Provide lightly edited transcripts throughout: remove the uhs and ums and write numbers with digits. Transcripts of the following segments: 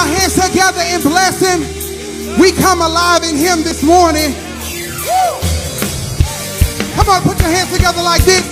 hands together and bless him. We come alive in him this morning. Come on, put your hands together like this.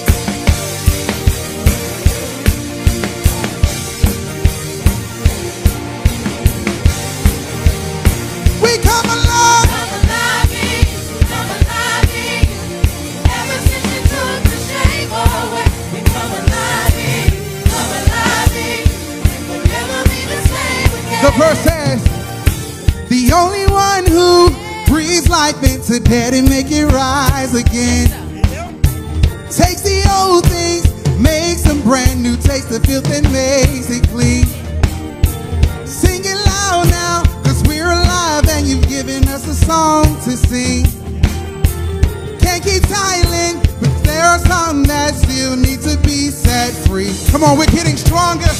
We come alive. Come alive in you. Come alive in you. Ever since you took the shame away, we come alive in you. Come alive in you. We'll never be the same again. The verse says, the only one who breathes life into dead and make it rise again. Takes the old things, makes them brand new, takes the filth and makes it clean. Sing it loud now, cause we're alive and you've given us a song to sing. Can't keep silent, but there are some that still need to be set free. Come on, we're getting stronger.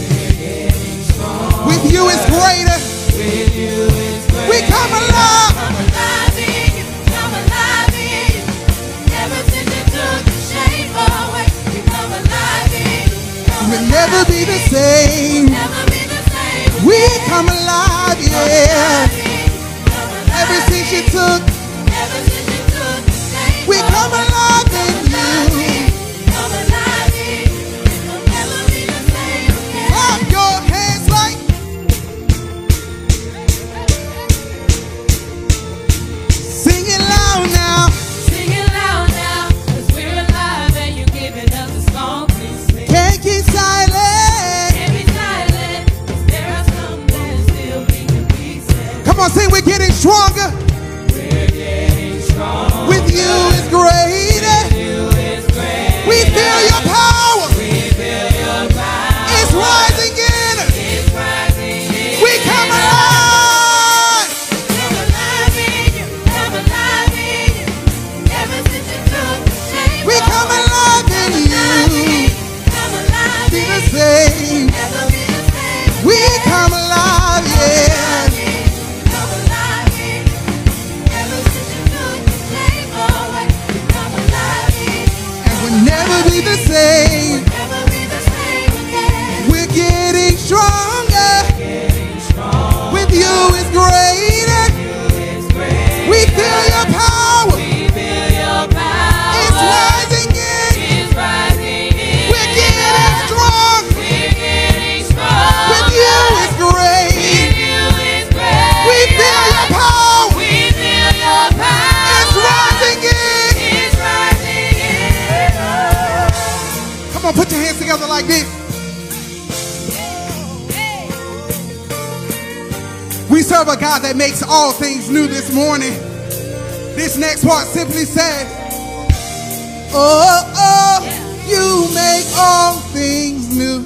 With you it's greater. With you it's greater. We come alive. Come alive in you. Come alive in you. Ever since you took the shame away, we come alive in you. We'll never be the same. Never be the same. We come alive, yeah. Ever since you took, the shame we come alive in you. Come alive in you. We'll never be the same again. Clap your hands like. Sing it loud now. Sing it loud now, cause we're alive and you're giving us a song to sing. Can't keep silent. Can't be silent, cause there are some that still need to be said. Come on, sing, we're getting stronger. We're getting strong. With you is greater. You is great. We feel your power. We feel your power. It's rising in us. It's rising in We come alive. Come alive in you. Come alive in you. Ever since you took the shame We come alive in you. Come alive Be in the you. same. Never be the same. We come alive, yeah. Come alive in you. Ever since you took the shame away, come alive in you. And we'll never be the same. Never be the same again. We're getting stronger. Getting strong. With you is greater. You is great. We feel your power. We feel your power. It's rising in. It's rising in. We're getting strong. We're getting strong. With you is great. With you is great. We feel your power. We feel your power. It's rising in. It's rising in. Come on, put your hands together like this. We serve a God that makes all things new this morning. This next part simply says, oh, oh, you make all things new.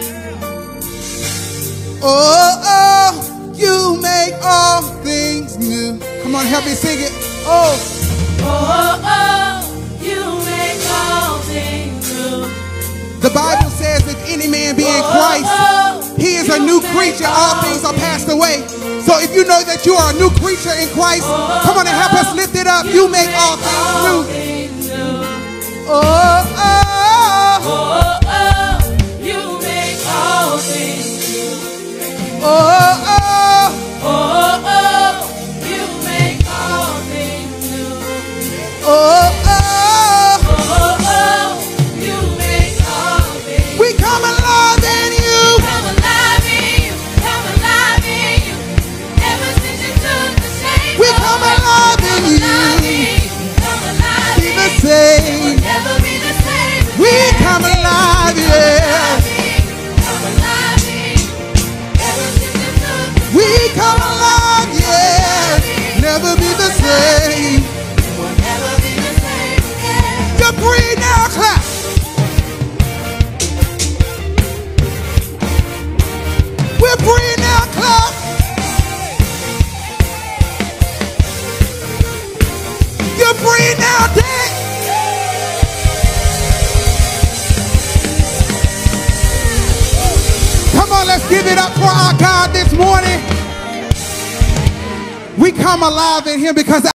Oh, oh, you make all things new. Come on, help me sing it. Oh, Oh, oh, you make all things new. the Bible says if any man be in Christ, he is a new creature. All things are passed away. So if you know that you are a new creature in Christ, come on and help us lift it up. You make all things new. Oh, oh, Oh, oh, you make all things new. oh, oh. Oh, oh, you make all things new. Oh, oh, Oh, oh, you make all things. we come alive in you. Come alive in you. Come alive in you. Ever since you took the shame We come alive in you. Come alive Be in the you. same. Never be the same. We come alive, yeah. Come alive in you. Ever since you took the We come alive, yeah. Never be the same. will never be the same again. You're free now, clap. We're free now, clap. You're free now, dance. Come on, let's give it up for our God this morning. We come alive in him because